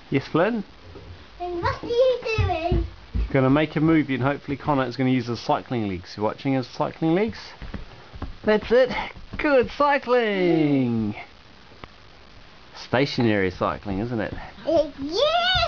Yes, Flynn? And what are you doing? Going to make a movie and hopefully Connor is going to use his cycling legs. You watching his cycling legs? That's it. Good cycling. Stationary cycling, isn't it? Yeah!